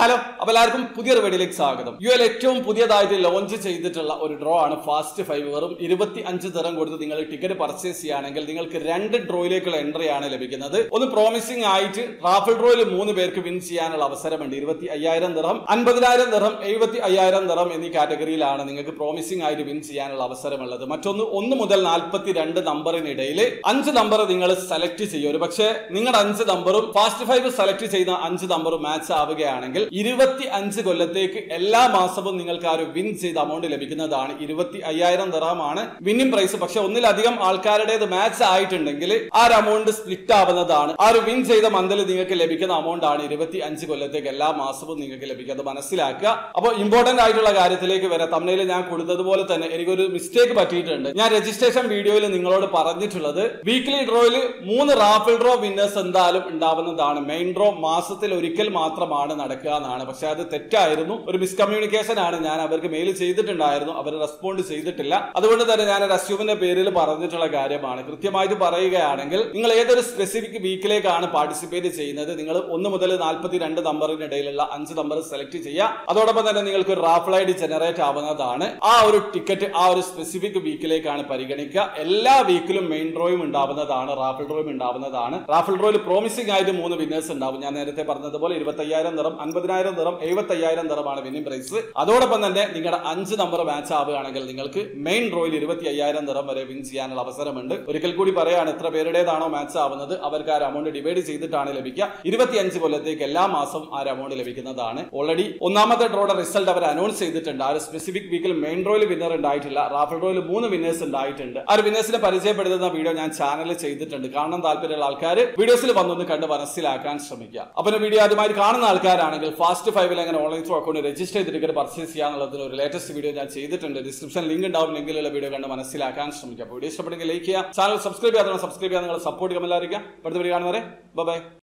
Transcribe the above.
Hello, അപ്പോൾ എല്ലാവർക്കും പുതിയൊരു വീഡിയോയിലേക്ക് സ്വാഗതം. യുഎൽ ഏറ്റവും പുതിയതായിട്ട് ലോഞ്ച് ചെയ്തിട്ടുള്ള ഒരു ഡ്രോ ആണ് ഫാസ്റ്റ് 5. വെറും 25 ദിർഹം കൊടുത്ത് നിങ്ങൾ ടിക്കറ്റ് പർച്ചേസ് ചെയ്യുകയാണെങ്കിൽ നിങ്ങൾക്ക് 2 ഡ്രോയിലേക്കുള്ള എൻട്രി ആണ് ലഭിക്കുന്നത്. ഒന്ന് പ്രോമിസിംഗ് ആയിട്ട് റാഫിൾ ഡ്രോയിൽ 3 പേർക്ക് വിൻ ചെയ്യാനുള്ള അവസരമുണ്ട്. 25,000 ദിർഹം, 50,000 ദിർഹം, 75,000 ദിർഹം എന്നീ കാറ്റഗറിയിലാണ് നിങ്ങൾക്ക് പ്രോമിസിംഗ് ആയിട്ട് വിൻ ചെയ്യാനുള്ള അവസരമുള്ളത്. മറ്റൊന്ന് 1 മുതൽ 42 നമ്പറിനിടയിൽ 5 നമ്പർ നിങ്ങൾ സെലക്ട് ചെയ്യും. ഒരു പക്ഷേ നിങ്ങളുടെ 5 നമ്പറും ഫാസ്റ്റ് 5 സെലക്ട് ചെയ്യുന്ന 5 നമ്പറും മാച്ച് ആവുകയാണെങ്കിൽ 25 കൊല്ലത്തേക്ക് എല്ലാ മാസവും നിങ്ങൾക്ക് ആ ഒരു വിൻ ചെയ്ത അമൗണ്ട് ലഭിക്കുന്നതാണ്. 25,000 ദിർഹമാണ് വിന്നിംഗ് പ്രൈസ്. പക്ഷെ ഒന്നിലധികം ആൾക്കാരുടേത് മാച്ച് ആയിട്ടുണ്ടെങ്കിൽ ആ ഒരു അമൗണ്ട് സ്പ്ലിറ്റ് ആവുന്നതാണ്. ആ ഒരു വിൻ ചെയ്ത മന്തിൽ നിങ്ങൾക്ക് ലഭിക്കുന്ന അമൗണ്ട് ആണ് 25 കൊല്ലത്തേക്ക് എല്ലാ മാസവും നിങ്ങൾക്ക് ലഭിക്കുന്നത്. മനസ്സിലാക്കുക. അപ്പോൾ ഇമ്പോർട്ടന്റ് ആയിട്ടുള്ള കാര്യത്തിലേക്ക് വരാം. തംബ്നെയിൽ ഞാൻ കൊടുത്തതുപോലെ തന്നെ എനിക്കൊരു മിസ്റ്റേക്ക് പറ്റിയിട്ടുണ്ട്. ഞാൻ രജിസ്ട്രേഷൻ വീഡിയോയിൽ നിങ്ങളോട് പറഞ്ഞിട്ടുള്ളത് വീക്ക്ലി ഡ്രോയിൽ 3 റാഫിൾ ഡ്രോ വിന്നേഴ്സ് എന്തായാലും ഉണ്ടാവുന്നതാണ്. മെയിൻ ഡ്രോ മാസത്തിൽ ഒരിക്കൽ മാത്രമാണ് നടക്കുക എന്നാണ്. പക്ഷെ അത് തെറ്റായിരുന്നു. ഒരു മിസ്കമ്മ്യൂണിക്കേഷൻ ആണ്. ഞാൻ അവർക്ക് മെയിൽ ചെയ്തിട്ടുണ്ടായിരുന്നു, അവർ റെസ്പോണ്ട് ചെയ്തിട്ടില്ല. അതുകൊണ്ട് തന്നെ ഞാൻ ഒരു അസ്യൂമിന്റെ പേരിൽ പറഞ്ഞിട്ടുള്ള കാര്യമാണ്. കൃത്യമായിട്ട് പറയുകയാണെങ്കിൽ നിങ്ങൾ ഏതൊരു സ്പെസിഫിക് വീക്കിലേക്കാണ് പാർട്ടിസിപ്പേറ്റ് ചെയ്യുന്നത്, നിങ്ങൾ 1 മുതൽ 42 നമ്പറിനിടയിലുള്ള 5 നമ്പർ സെലക്ട് ചെയ്യുക. അതോടൊപ്പം തന്നെ നിങ്ങൾക്ക് ഒരു റാഫിൾ ഐഡി ജനറേറ്റ് ആവുന്നതാണ്. ആ ഒരു ടിക്കറ്റ് ആ ഒരു സ്പെസിഫിക് വീക്കിലേക്കാണ് പരിഗണിക്കുക. എല്ലാ വീക്കിലും മെയിൻ ഡ്രോയും ഉണ്ടാവുന്നതാണ്, റാഫിൾ ഡ്രോയും ഉണ്ടാവുന്നതാണ്. റാഫിൾ ഡ്രോയിൽ പ്രോമിസിംഗ് ആയിട്ട് 3 വിന്നേഴ്സ് ഉണ്ടാവും. ഞാൻ നേരത്തെ പറഞ്ഞതുപോലെ 25,000 ദിർഹം, 50,000 ദിർഹം, 75,000 ദിർഹമാണ് വിന്നിംഗ് പ്രൈസ്. അതോടൊപ്പം തന്നെ നിങ്ങളുടെ 5 നമ്പർ മാച്ച് ആവുകയാണെങ്കിൽ നിങ്ങൾക്ക് മെയിൻ ഡ്രോയിൽ 25,000 ദിർഹം വരെ വിൻ ചെയ്യാനുള്ള അവസരമുണ്ട്. ഒരിക്കൽ കൂടി പറയാണ്, എത്ര പേരുടേതാണോ മാച്ച് ആവുന്നത് അവർക്ക് ആ അമൗണ്ട് ഡിവൈഡ് ചെയ്തിട്ടാണ് ലഭിക്കുക. 25 കൊല്ലത്തേക്ക് എല്ലാ മാസവും ആ അമൗണ്ട് ലഭിക്കുന്നതാണ്. ഓൾറെഡി ഒന്നാമത്തെ ഡ്രോയുടെ റിസൾട്ട് അവർ അനൗൺസ് ചെയ്തിട്ടുണ്ട്. ആ ഒരു സ്പെസിഫിക് വീക്കിൽ മെയിൻ ഡ്രോയിൽ വിന്നർ ഉണ്ടായിട്ടില്ല. റാഫിൾ ഡ്രോയിൽ 3 വിന്നേഴ്സ് ഉണ്ടായിട്ടുണ്ട്. ആ ഒരു വിന്നേഴ്സിനെ പരിചയപ്പെടുത്തുന്ന വീഡിയോ ഞാൻ ചാനലിൽ ചെയ്തിട്ടുണ്ട്. കാണാൻ താല്പര്യമുള്ള ആൾക്കാർ വീഡിയോസിൽ വന്നൊന്ന് കണ്ട് മനസ്സിലാക്കാൻ ശ്രമിക്കുക. അപ്പോൾ വീഡിയോ ആദ്യമായി കാണുന്ന ആൾക്കാരാണെങ്കിൽ ഫാസ്റ്റ് 5 എങ്ങനെ ഓൺലൈൻ ത്രൂ അക്കൗണ്ട് രജിസ്റ്റർ ചെയ്ത് ടിക്കറ്റ് പർച്ചേസ് ചെയ്യാന്നുള്ളതിന് ഒരു ലേറ്റസ്റ്റ് വീഡിയോ ഞാൻ ചെയ്തിട്ടുണ്ട്. ഡിസ്ക്രിപ്ഷൻ ലിങ്ക് ഉണ്ടാവും. ലിങ്കിലുള്ള വീഡിയോ കണ്ട് മനസ്സിലാക്കാൻ ശ്രമിക്കുക. അപ്പോൾ വീഡിയോ ഇഷ്ടപ്പെടുമെങ്കിൽ ലൈക്ക് ചെയ്യുക, ചാനൽ സബ്സ്ക്രൈബ് ചെയ്യാതെ സബ്സ്ക്രൈബ് ചെയ്യാൻ നിങ്ങൾ സപ്പോർട്ട് ചെയ്യാൻ എല്ലാവരും. അടുത്ത വീഡിയോ കാണുന്നവരെ ബൈ.